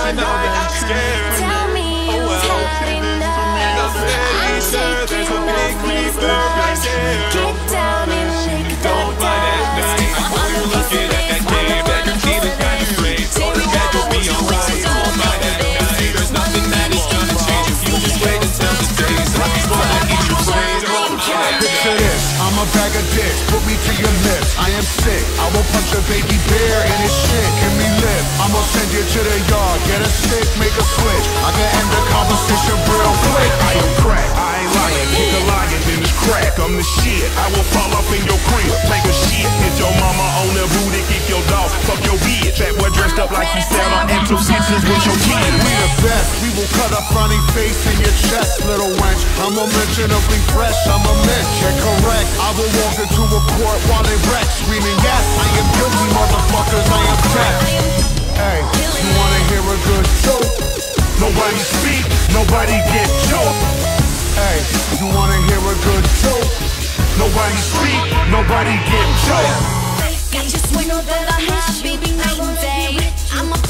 night, I'm scared. Tell me you've had enough. I'm taking off my gloves. Get down and shake that Don't mind at night. While you're looking at that game, that you're feeling kind of great. Go to bed, you'll be alright. Don't mind at night. There's nothing that is gonna change if you just wait until the day's up before I eat your brain. Picture this, I'm a bag of dicks, put me to your lips. I am sick, I will punch a baby bear in his shit. Give me lip, I'ma send you to the yard. Get a stick, make a switch. I can end the conversation real quick. I am crack, I ain't lying. Kick a lion in this crack, I'm the shit. I will fall off in your crib, take a shit. Hit your mama on the booty, kick your dog, fuck your bitch. That boy dressed up like he sound on M2 stitches with your kid. We the best, we will cut a funny face in your chest, little wench. I'm unmentionably fresh, I'm a mensch. Check correct, I will walk into a court while they wreck, screaming yes, I am guilty, motherfuckers, I am back. Hey, you wanna hear a good joke? Nobody speak, nobody get choked. Hey, you wanna hear a good joke? Nobody speak, nobody get choked. Got you swing that I have, baby, night and day. I'm a